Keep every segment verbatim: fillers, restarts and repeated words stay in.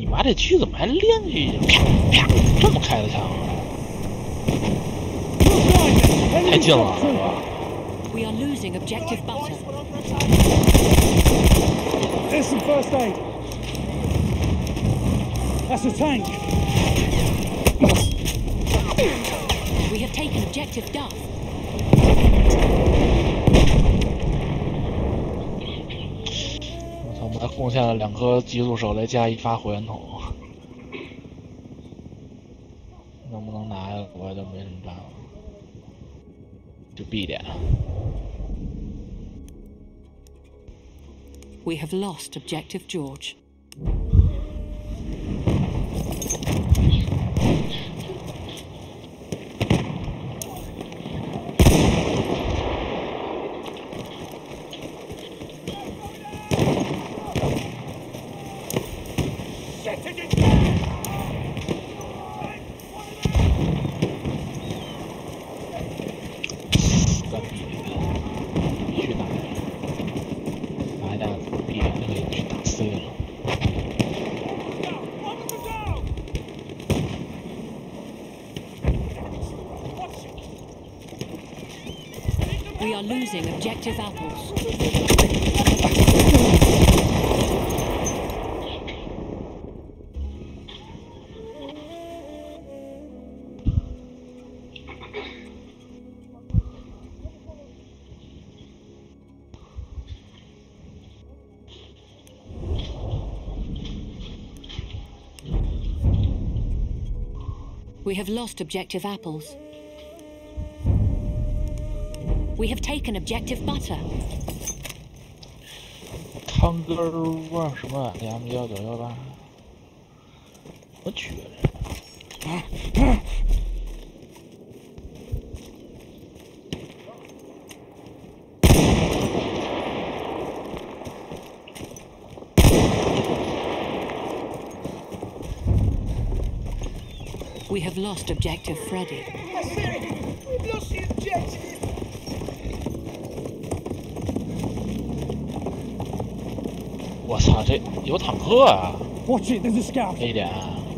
你妈这狙怎么还连续啪啪这么开的枪啊？太近了，是吧 We are losing objective butter. There's some first aid. That's a tank. We have taken objective Duff. 我操！我们还贡献了两颗急速手雷加一发火焰筒，能不能拿呀？我就没什么办法，就 B 点。 We have lost objective George. We are losing objective apples. We have lost objective apples. We have taken objective butter. 汤哥儿什么两幺九幺八？我去！ We have lost objective Freddy. I said it! We've lost the objective! 我操，这有坦克啊 Watch it, there's a scout. ！A 点，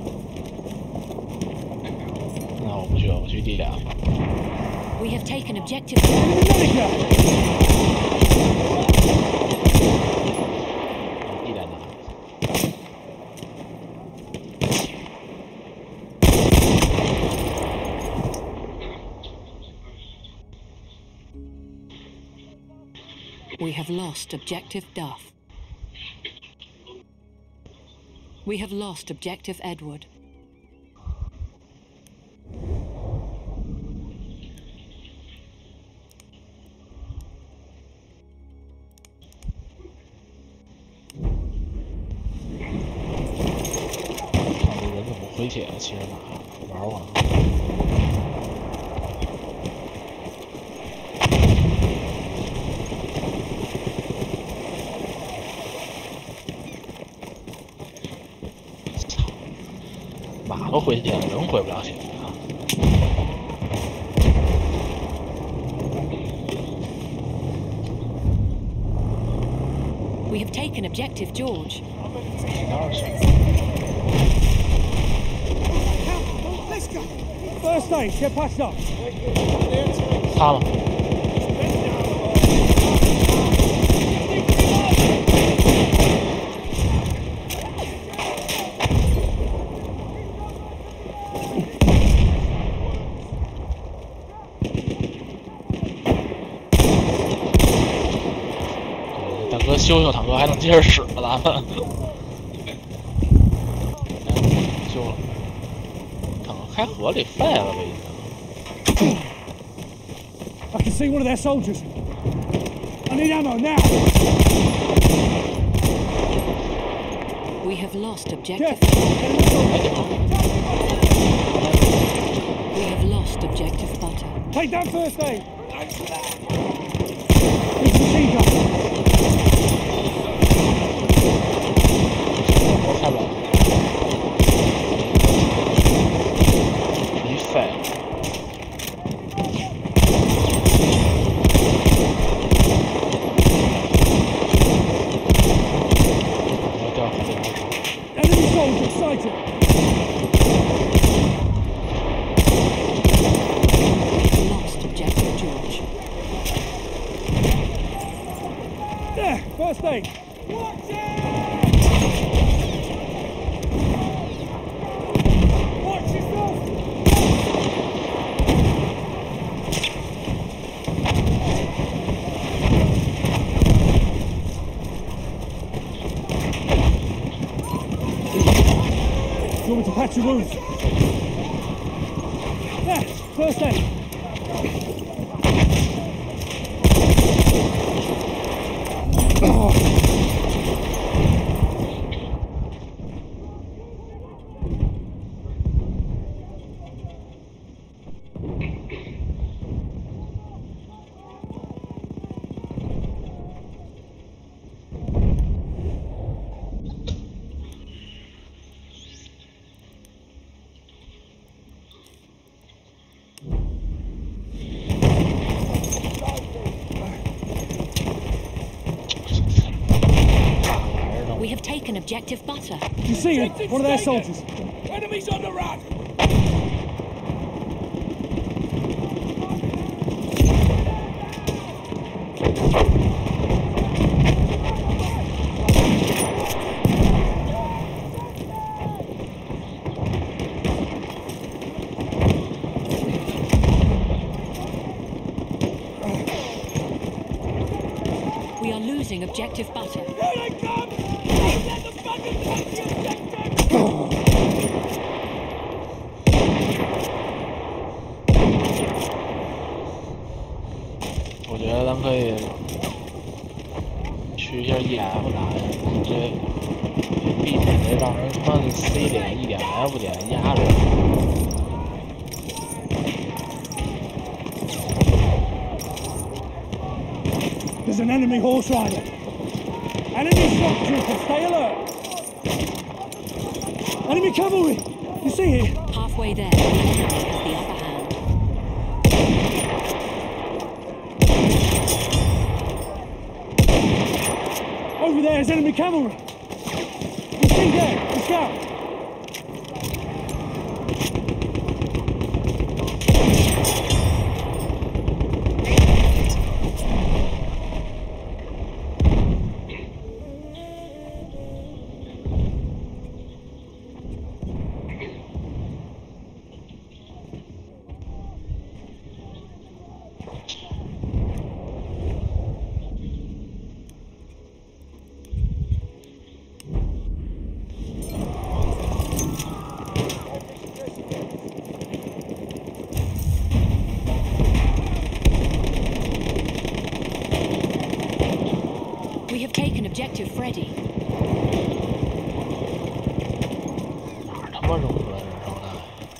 那我不去了，我去 D 点。 We have taken objective. Enemy medic! D 点拿。 We have lost objective Duff. We have lost objective Edward. 看这人怎么回血，骑着马玩我呢。 马都回血了，人回不了血啊！ We have taken objective George. Let's go! First aid, get patched up. 擦了。 大哥修修坦克还能接着使了，咱们。修了，坦克开河里废了吧已经。 I can see one of their soldiers. I need ammo now. We have lost objective. Jeff, We have lost objective butter. take down first aid. Here's the machine gun. 我开不了。一废了。我掉河里了。 Enemy soldier sighted. Lost objective George. There, first aid. Watch it! Watch yourself! You want me to patch your wounds? There, first aid. We have taken objective butter. You see him? One of their soldiers. Enemies on the run! We are losing objective butter. Here they come! Don't let the bugger take the objective! 我觉得咱可以去一下 E F 啥的，这避免这让人他妈的 C 点 E 点 F 点压着。 There's an enemy horse rider. Enemy shock trooper, stay alert. Enemy cavalry. You see it? Halfway there, the enemy has the upper hand. Over there is enemy cavalry. You see there, the scout. We have taken objective Freddy. 哪儿他妈扔出来人手弹？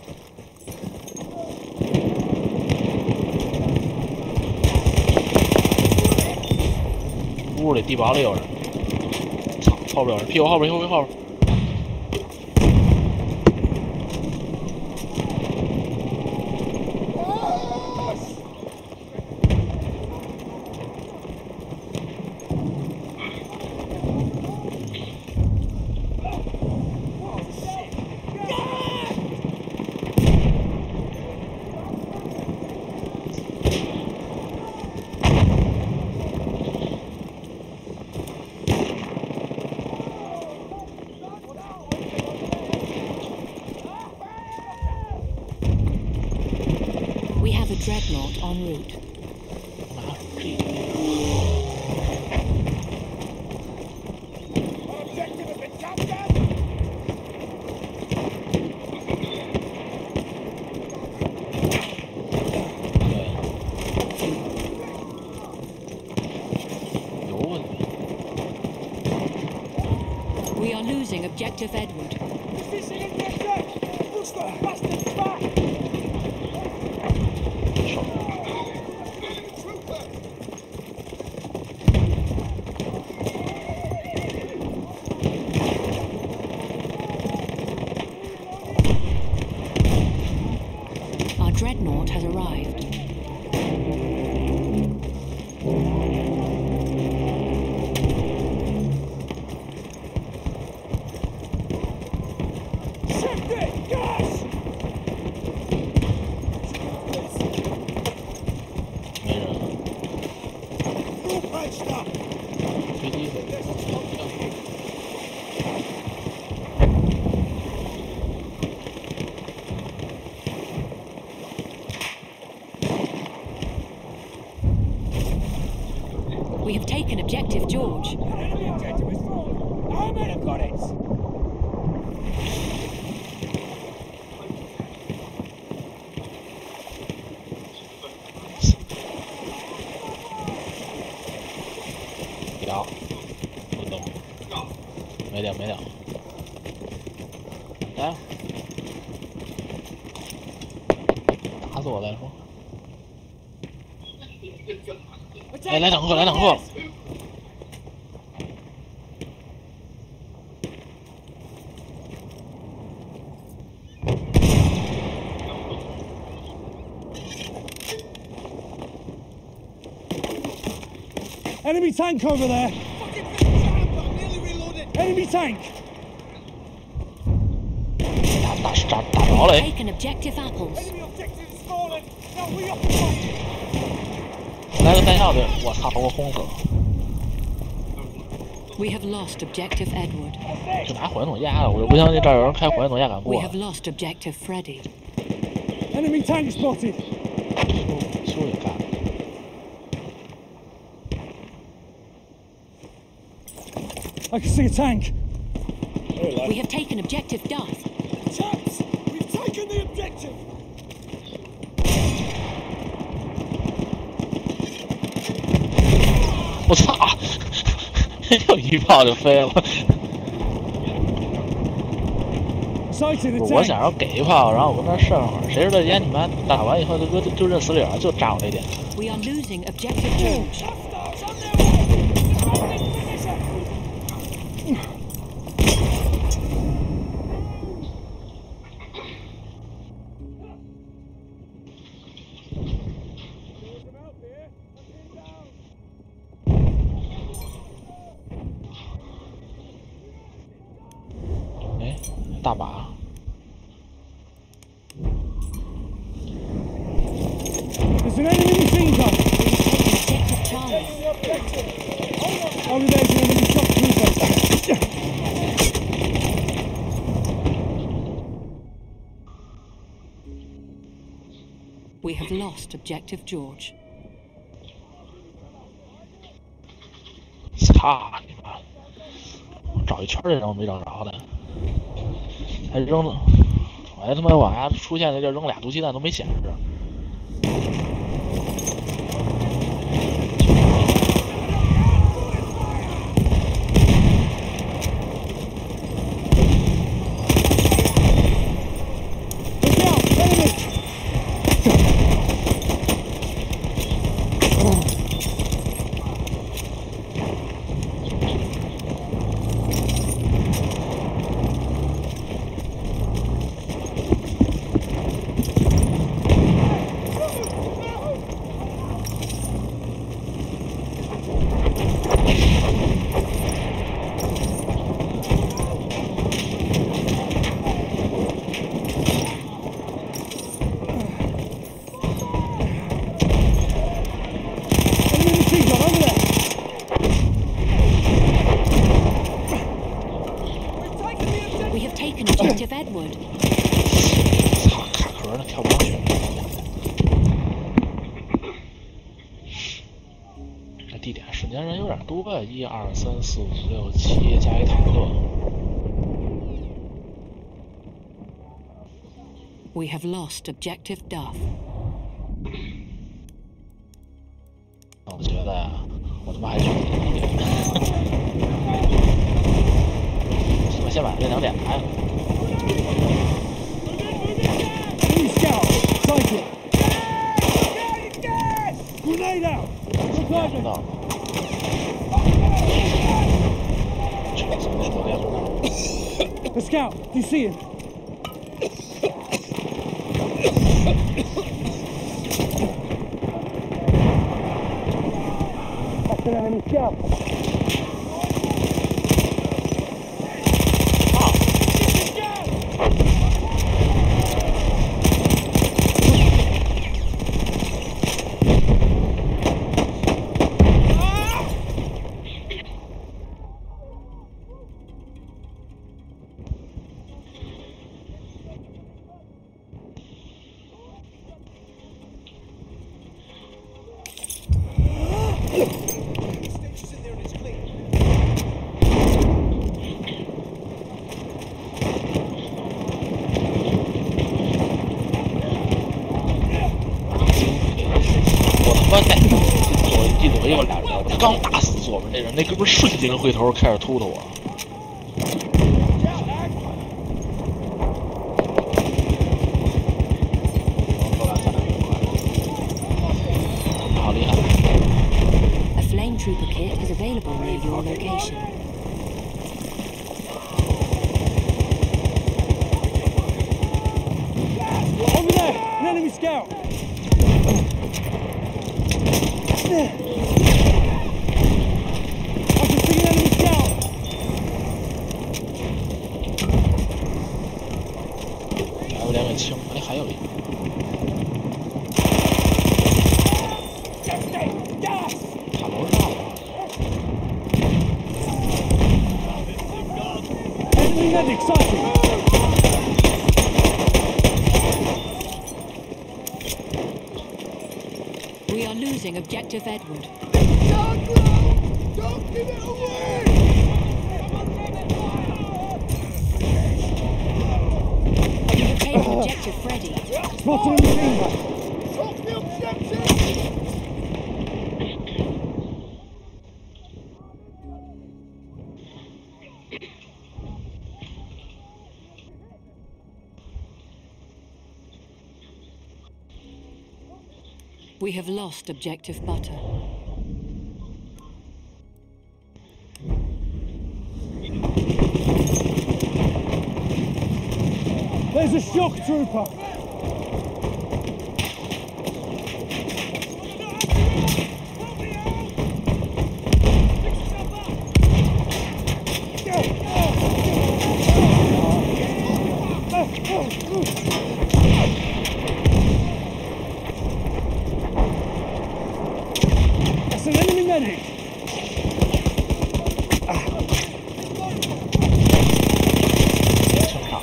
屋里地堡里有人。操，后边有人，屁股后边，屁股后边。 We have a dreadnought en route. 妈，这 Objective has been captured! We are losing objective Edward. Position in their church! Push the bastards back! Our dreadnought has arrived. Shift it! Gas! 没人， All patched up! 飞机飞。 We have taken objective George. Enemy objective is fallen! Our men have got it! 掉，不动，没掉没掉，来，打死我再说。哎，来两个，来两个。 Enemy tank over there! Fucking big jam, but I'm nearly reloaded. Enemy tank! 打打打打着了，哎， Taken objective apples. Enemy objective is fallen! Now we occupy it! 来个弹药的，我操，我轰死了！ We have lost objective Edward. 就拿火箭筒压了，我就不相信这儿有人开火箭筒压敢 We 过。 have lost objective Freddy. Enemy tank spotted! 修修也干。 I can see a tank! We have taken objective Duff. Chaps! We've taken the objective! 我操！又一炮就飞了。 Sighted the 我 tank! 想要给一炮，然后我跟那剩会儿，谁知道人家你妈打完以后就就就认死理儿，就炸我这点。 We are losing objective George. Hostiles on their way! Defending finisher! There's them out there! Hunting down! 哎，大马。 There's an enemy machine gun! Objective Charlie. Over there's an enemy shock trooper! We have lost objective George. 操你妈！我找一圈儿这扔没找着的，还扔了，我还他妈往下出现在这扔俩毒气弹都没显示。 Look out! Enemy! Enemy machine gun over there! We have taken objective Edward. 操，卡壳呢，跳不上去。这地点瞬间人有点多呀，一二三四五六七，加一坦克。 We have lost objective Duff. 我觉得呀，我他妈还是地点。我先把这两点拿下。 Enemy scout! Sighted! Grenade out! Look 看 like 到 it! 了。这个从这头连着。 The scout! Do you see him? That's an enemy scout! 妈的，我一怼我俩人，我刚打死左边那人，那哥们瞬间回头开始突突我。好厉害 A flame trooper kit is available near your location. Over there! An enemy scout! I can see an enemy scout! 还有两个清，哎，还有一个。 塔楼上了。 Enemy medic sighted! We are losing objective Edward. Don't give it away! You have taken objective Freddy. Spotted an enemy gun! Drop the objective! We have lost objective Butter. There's a shock trooper! That's an enemy medic! 清场。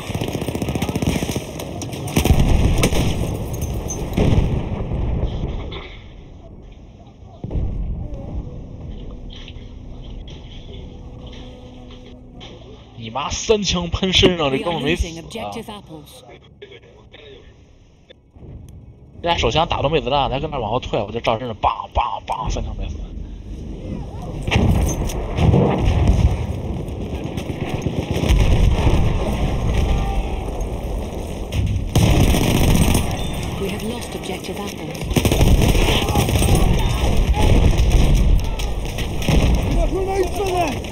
你妈三枪喷身上，这 We 哥 are 们没死 losing 啊！ objective Apples. 人家手枪打都没子弹，他跟那往后退，我就照身上梆梆梆三枪没死。 We have lost objective Apples. Got grenades for that!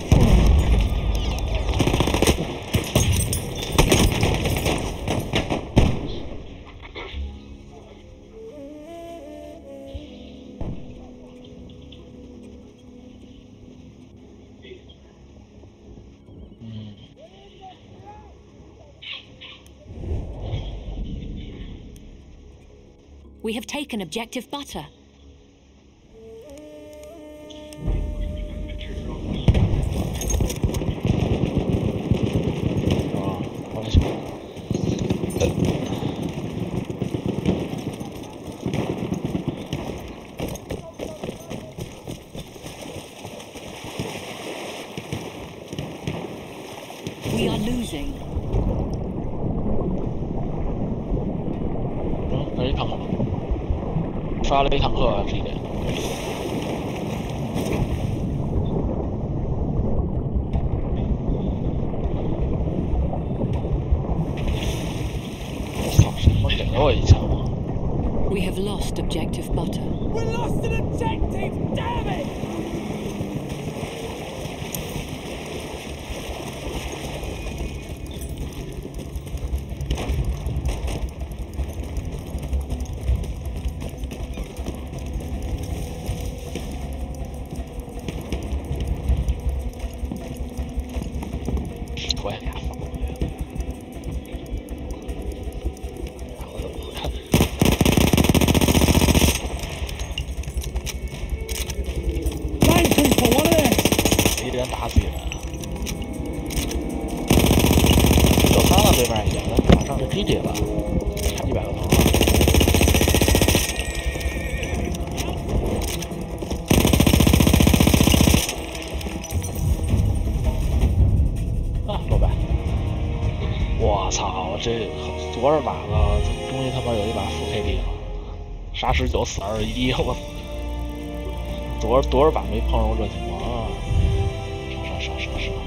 We have taken objective Butter. 啊，我来去。 We are losing. 嗯，那一坦克，刷了一坦克，这一点。操，谁他妈给了我一枪啊？ We have lost objective Butter. We lost an objective! Damn it! Flank trooper, one of them! 一人打死一人。有他了，对面已经，咱马上就 G G 了，差一百个头了。啊，老板，我操，这多少把了？这终于他妈有一把负 K D 了，杀十九死二十一，我。 多少多少把没碰上过这情况啊！上上上上上！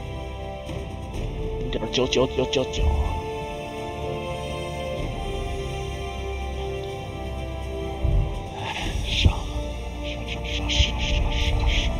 一点九九九九九。哎，上上上上上上上上！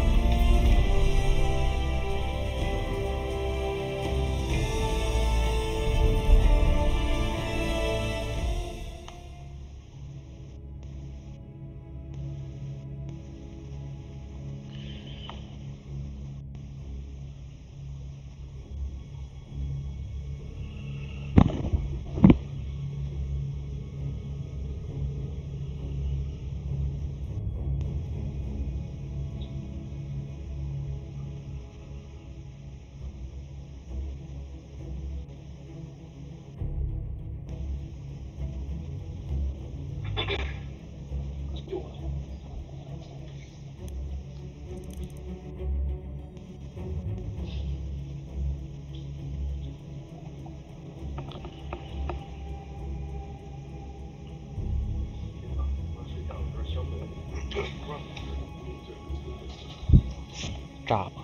炸吧！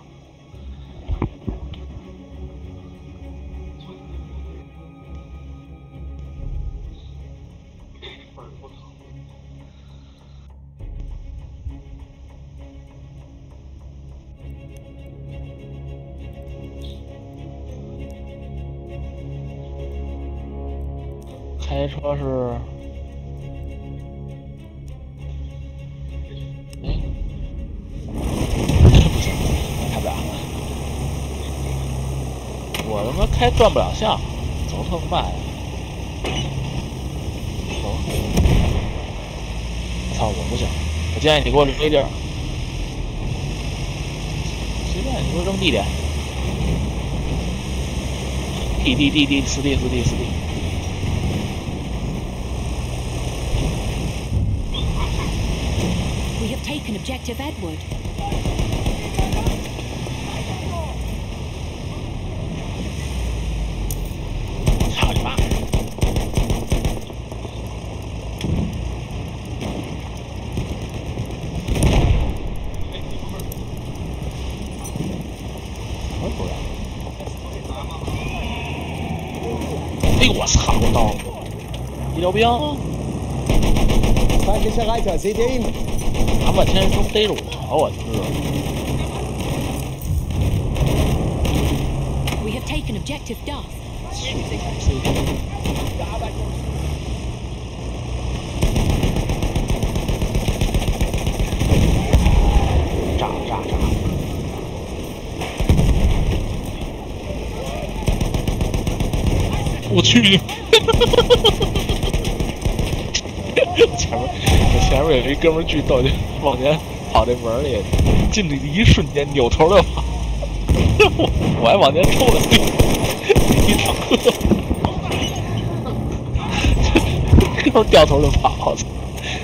开车是。我他妈开转不了向，走特慢。走！操，我不行，我建议你给我留一地儿，随便你给我扔地点。地地地地，四地四地四地。 We have taken objective Edward. 操你妈！什么不让？哎呦我操！我刀！医疗兵！ Feindlicher Reiter, seht ihr ihn? 拿半天都逮着我，我知道。 We have taken objective Duff. 炸炸炸！我去！前面前面有一哥们巨逗，就往前跑这门里，进去的一瞬间扭头就跑，我还往前冲了一一场课，哥们掉头就跑，我操！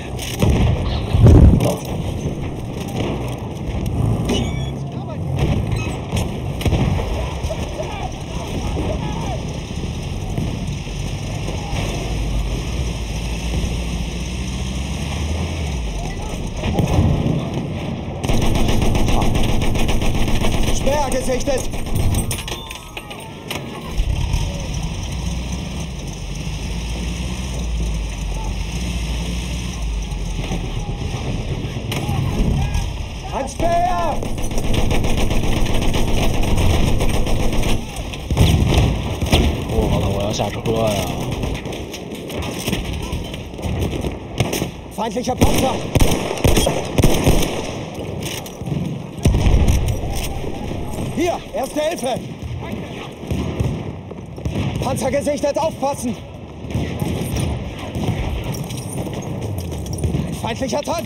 Speer gesichtet! Ein Speer! 我操！我要下车呀！ Feindlicher Panzer! Hier, erste Hilfe! Panzer gesichtet, aufpassen! Ein feindlicher Tank!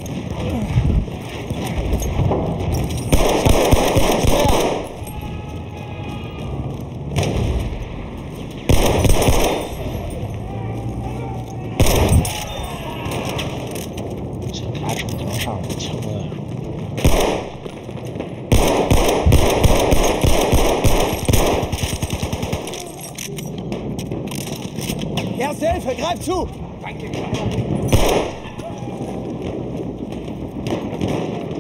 Erste Hilfe, greif zu!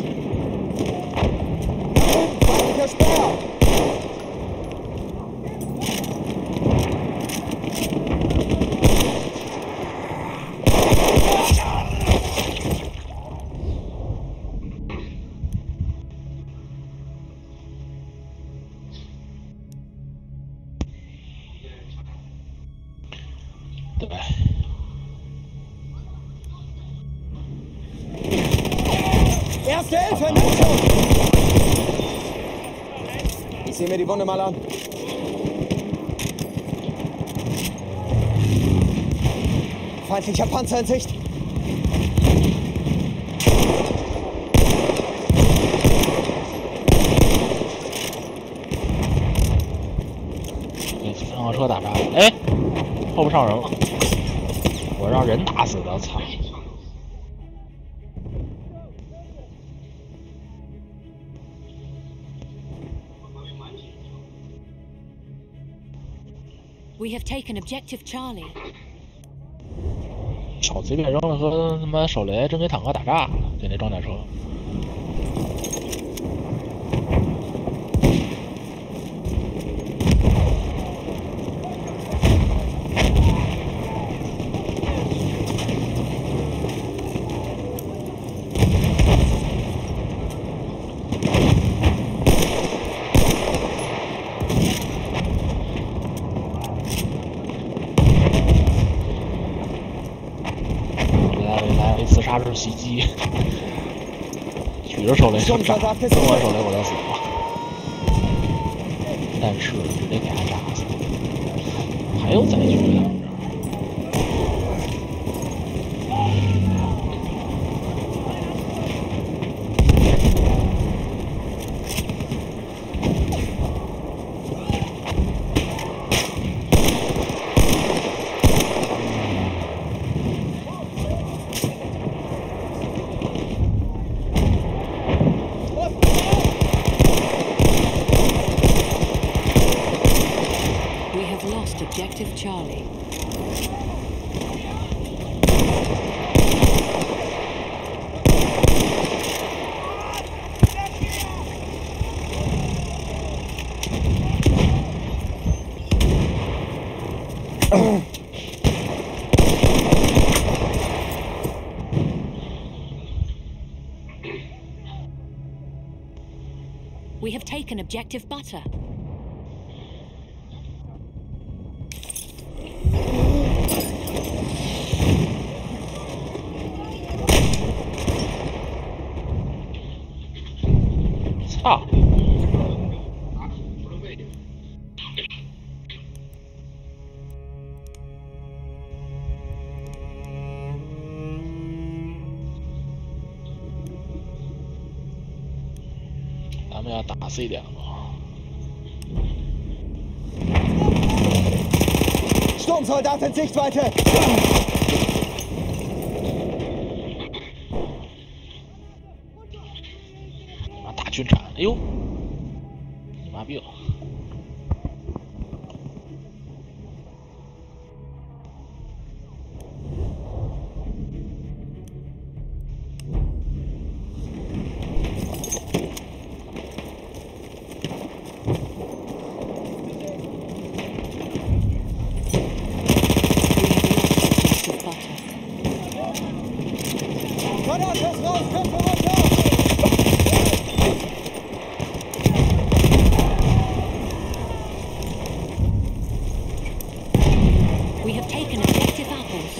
对。 Erste Hilfe, nimm schon! Ich sehe mir die Wunde mal an. Feindlicher Panzer in Sicht. 上个车打炸了，哎，后边上人了，我让人打死的，操！ We have taken objective Charlie. 手随便扔了和他妈手雷真给坦克打炸了，就那装甲车。自杀式袭击，举着手雷就炸，扔完手雷我就死了，但是直接给他炸死。还有载具呢。 Objective Charlie. We have taken objective butter. Ah.咱们要打死一点了。 Sturmsoldat in Sichtweite! 大军产，哎呦，你妈逼了！ We have taken objective apples.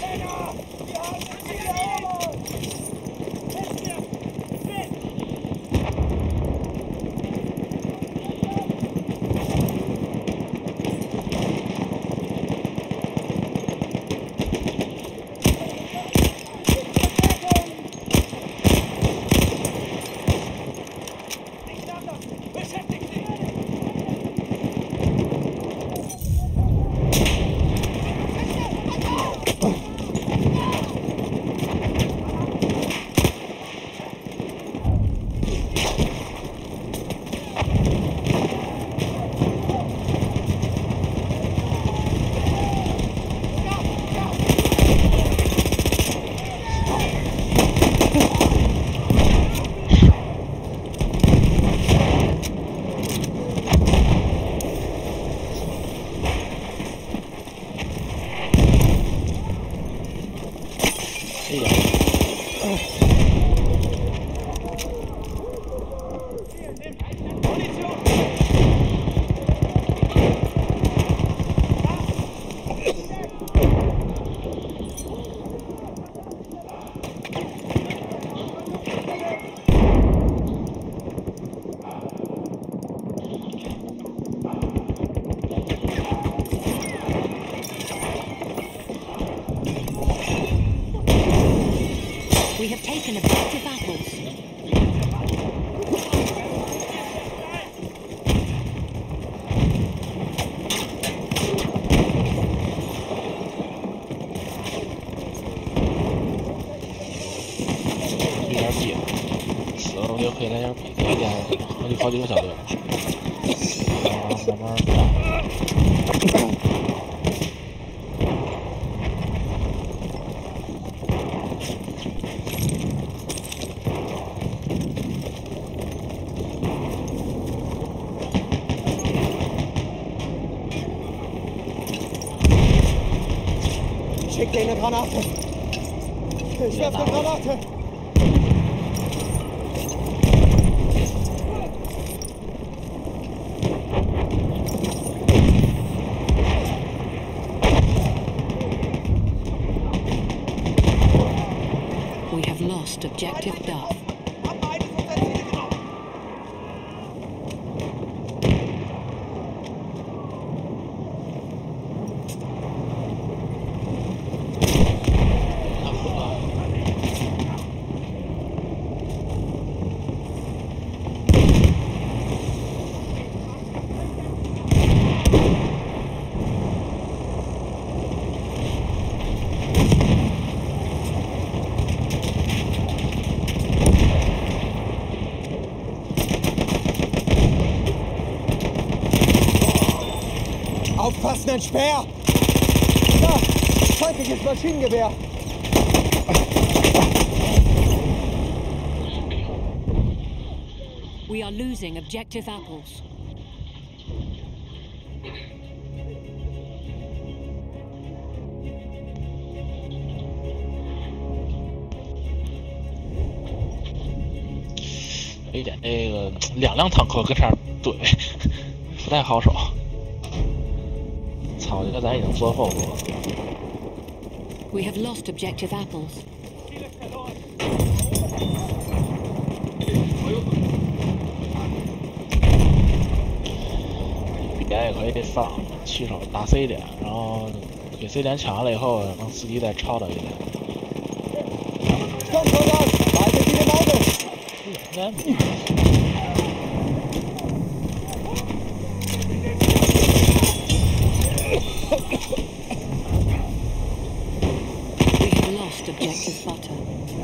We have taken objective apples. 有点逼，死了我就可以来点逼，一点好几好几个小队了，慢慢慢慢。 Schick dir eine Granate. Ich werfe eine Granate. We have lost objective Duff. Aufpassen, ein Speer! Da! Feindliches Maschinengewehr! We are losing objective apples. 有一点这个两辆坦克跟这儿怼，不太好手。操，我觉得咱已经做后路了。 We have lost objective apples. B 点也可以上，起手打 C 点，然后给 C 点抢下来以后，让司机再抄到一点。 Sturmsoldat! Behaltet die im Auge! 应该没。 We have lost objective butter.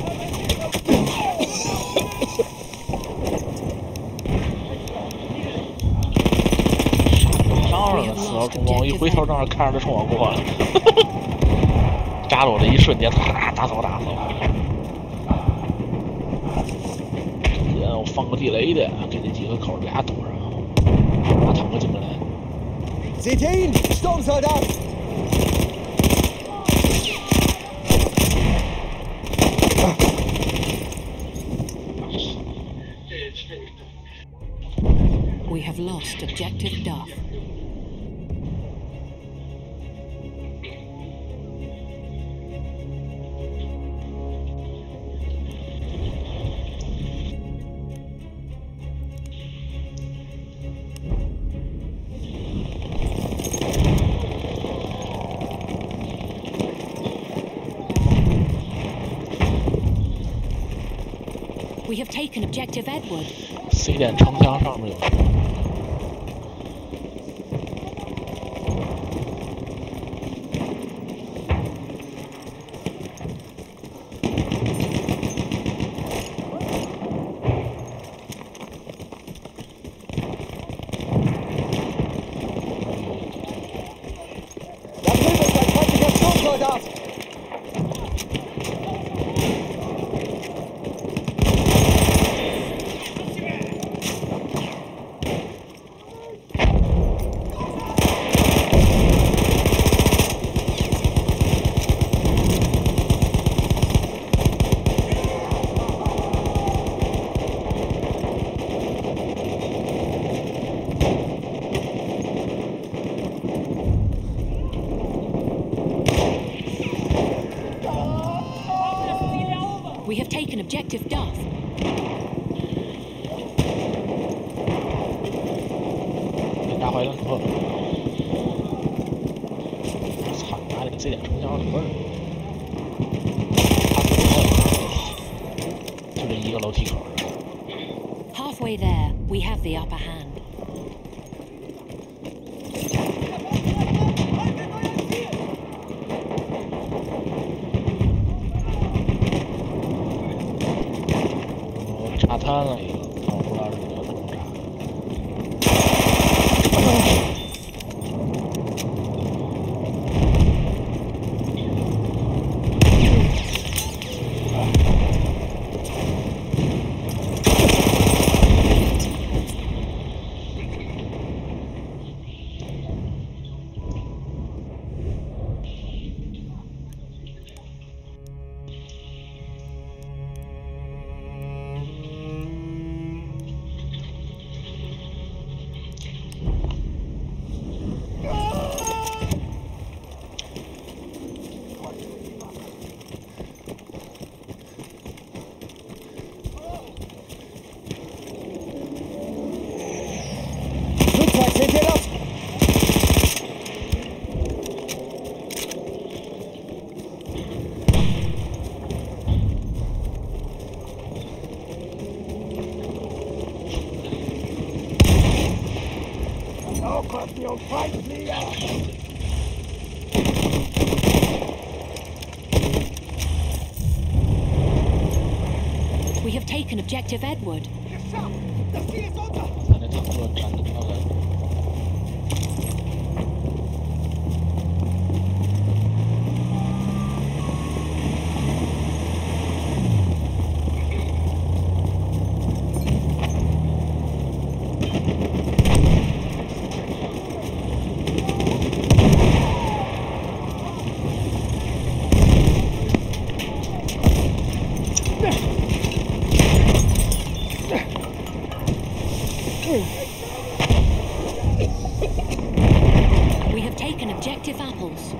当然了，死到中锋，一回头正好看着他冲我过来，扎着我的一瞬间，啪，打走打走。然后放个地雷的，给这几个口俩堵上，把坦克进不来。 Seht ihr ihn? Sturmsoldat! We have lost objective Duff. We have taken objective Edward. C 点城墙上面有。 Da drüben ist ein feindlicher Sturmsoldat! We have taken objective Duff. 打回来，我操！拿这个 C 点城墙里边儿， 这一个楼梯口的。 Halfway there, we have the upper hand. 我炸瘫了一个，但我不知道是怎么炸的。 Flugzeug, seht ihr das? Oh Gott, die Feindflieger! We have taken objective Edward. Geschafft! Das Ziel ist unser! 咱这坦克站的漂亮。 We have taken objective apples.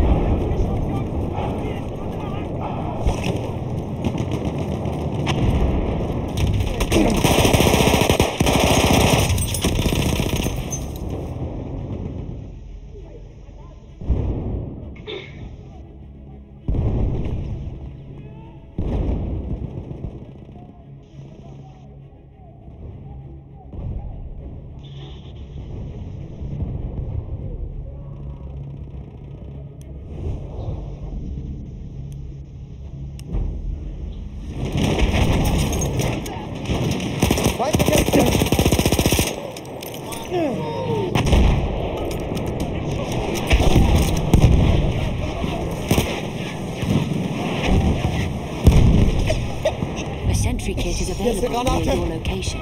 A sentry kit is available near your location.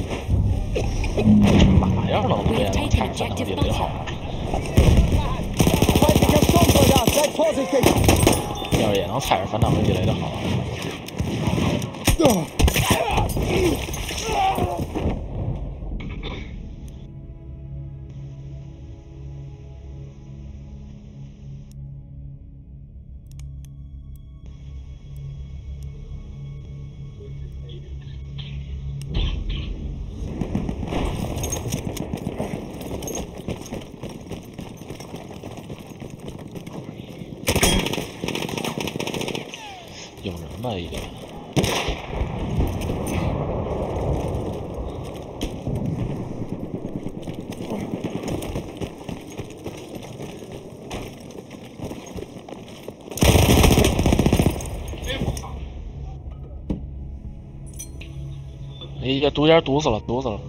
马要是能 We 变， have 我 taken 看着可能 objective 比这好。 Feindlicher Sturmsoldat, seid vorsichtig! 要是也能踩着反导飞机雷就好了。 有人吧已经。哎呀，毒尖毒死了，毒死了！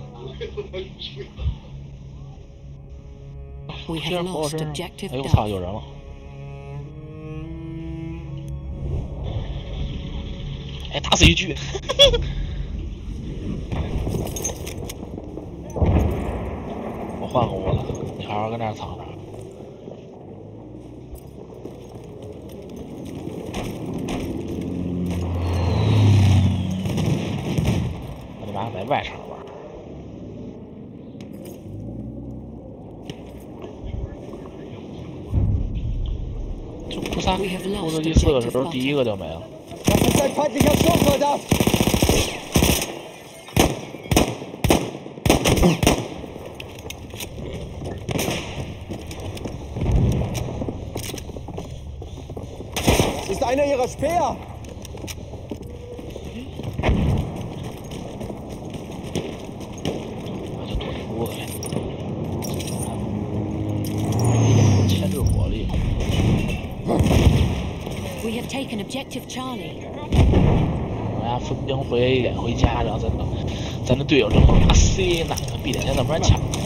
We 毒尖 have 活我 lost 身上， objective 哎呦我操， Duff. 有人了！哎，打死一具！我换个屋了，你好好跟这儿藏着。我他妈在外场玩。 就库萨库斯第四个时候，第一个就没了。 Das ist ein feindlicher Sturmsoldat! Ist einer ihrer Speer! We have taken objective Charlie. 我俩分兵回回家，然后咱们咱的队友正好拿 C 拿个 B 点，现在不然抢了。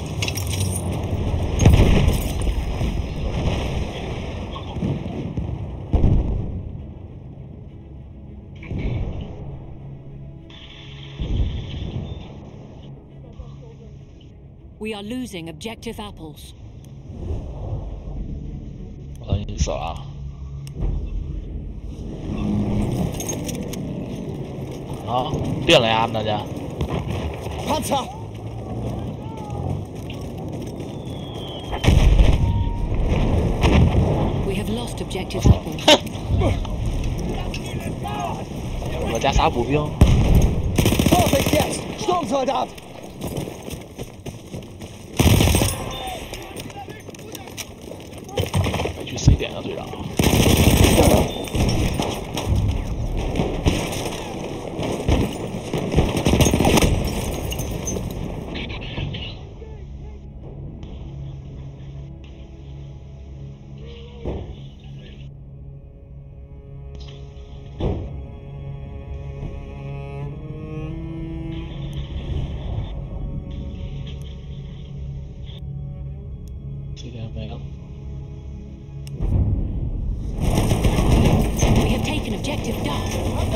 We are losing objective apples. 我等你死了啊！啊，变了呀，大家。 Panzer! We have lost objective apples. 我家仨步兵。 Vorsicht jetzt! Sturmsoldat! 去 C 点啊，队长。C 点没了。 We have taken objective Duff.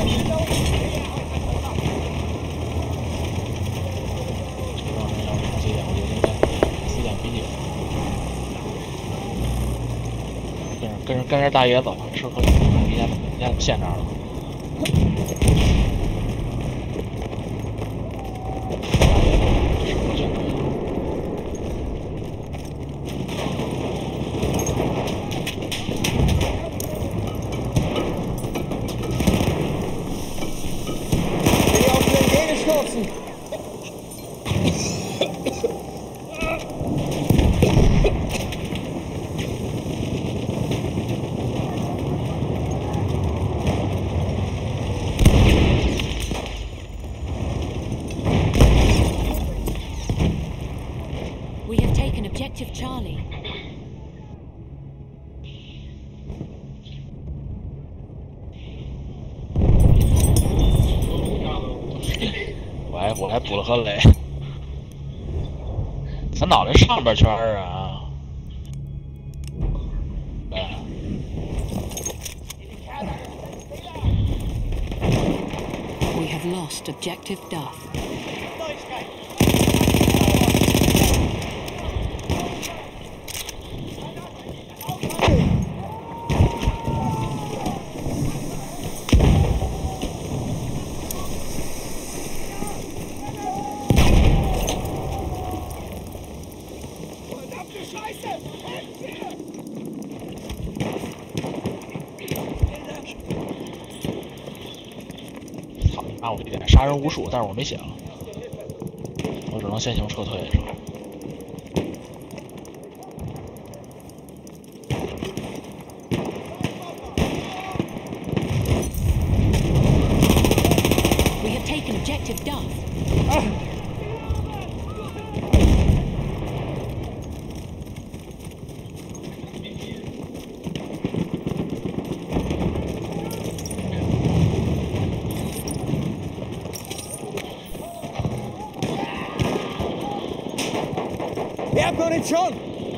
让人要是 C 点，我就应该 C 点 B 点。跟着跟着跟着大爷走，吃喝，你家你家陷这儿了。吃喝选择。 We have taken objective Charlie. 我还我还补了个雷，咱脑袋上边圈儿啊！哎， We have lost objective Duff. Verdammte Scheiße! Helft mir! 操你妈！我这点杀人无数，但是我没血了，我只能先行撤退是吧？ We have taken objective Duff. ，Munition!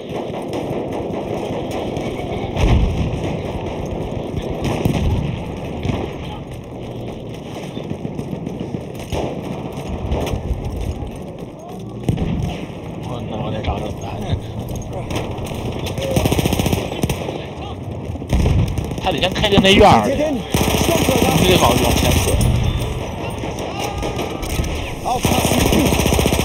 我那我得找找答案。他得先开进那院儿里，你得往往前撤。 Aufpassen!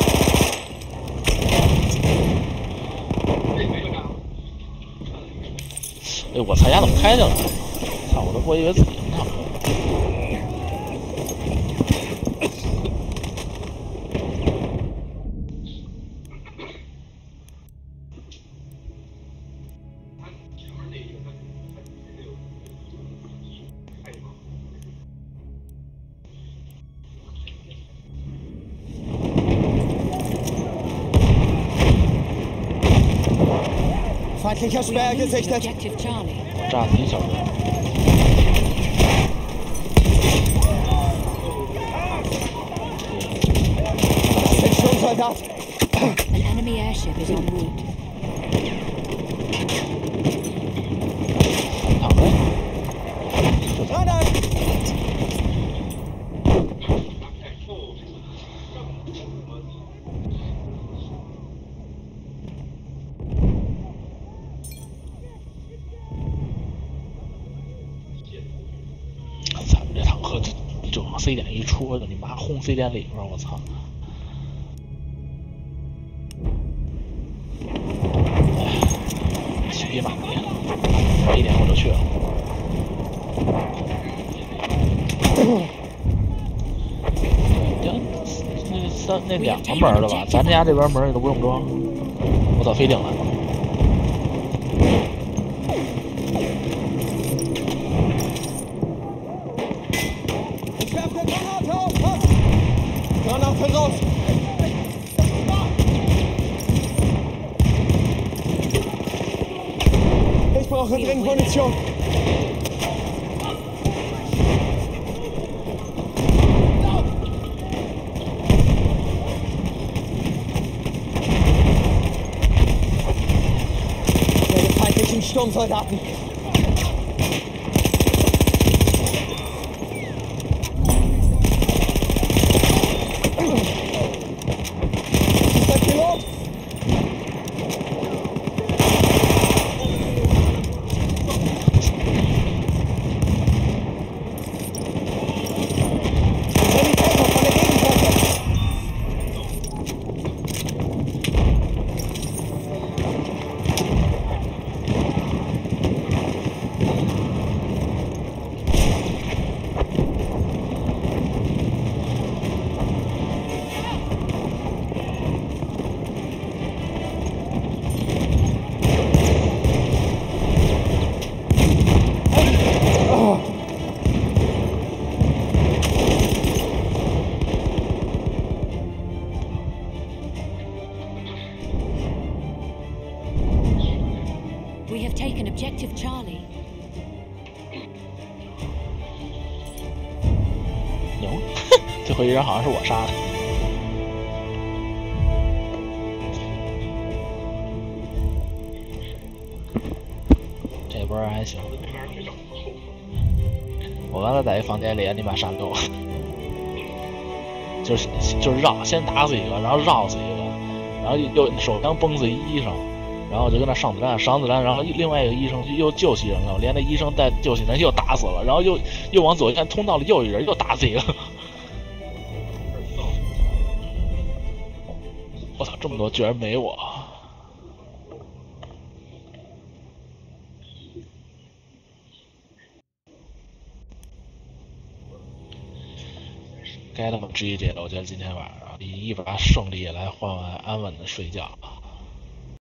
哎，我操，丫怎么开进来了？操，我都我以为自己能躺。 Feindlicher Speer gesichtet! Objective Charlie. 炸死一小人。 Sturmsoldat! An enemy airship is en route. 躺着。 Radar! 操！这坦克就就往 C 点一戳，就你妈轰 C 点里边，我操！哎，骑马去，晚一点我就去了。那三那两个门的吧，咱家这边门也都不用装。我操，飞定了！ Granate raus! Ich brauche dringend Munition. Meine feindlichen Sturmsoldaten. We have taken objective Charlie. 牛，最后一人好像是我杀的。这波还行。我刚才在一房间里，你妈杀够，就是就是绕，先打死一个，然后绕死一个，然后又手枪崩死一医生。 然后我就跟那上子弹，上子弹，然后另外一个医生又救起人了，连那医生带救起人又打死了，然后又又往左看通道里又一人又打死一个。我操，这么多居然没我！该他妈 G G 了，我觉得今天晚上以一把胜利来换完安稳的睡觉。